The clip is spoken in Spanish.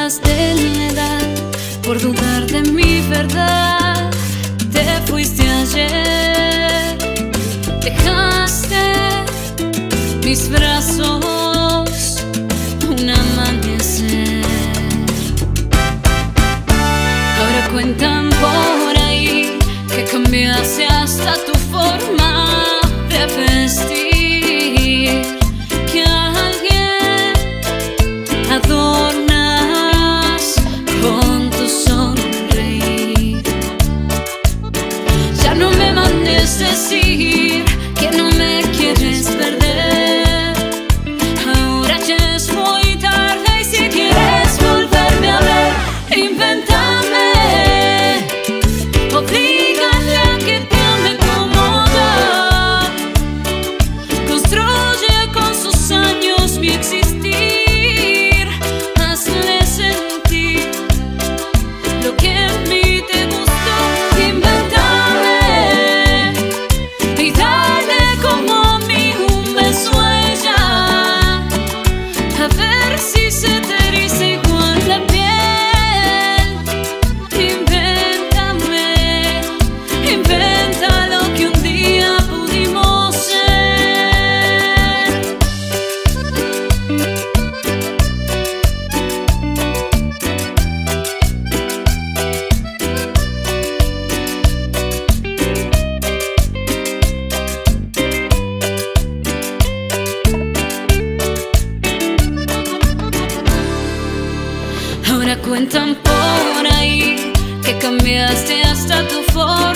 de la edad, por dudar de mi verdad. Te fuiste ayer, dejaste mis brazos un amanecer. Ahora cuentan por ahí que cambiaste hasta tu forma de vestir, que a alguien adornas con tu sonreír. Ya no me mandes decir que no me quieres perder. Ahora ya es muy tarde y si quieres volverme a ver, invéntame, oblígale a que te ame como yo. Construye con sus años mi existir. Hazle sentir lo que a mí te gustó. Invéntame y dale como a mí un beso a ella, a ver si se te eriza igual la piel. Invéntame, inventa lo que un día pudimos ser. Ahora cuentan por ahí que cambiaste hasta tu forma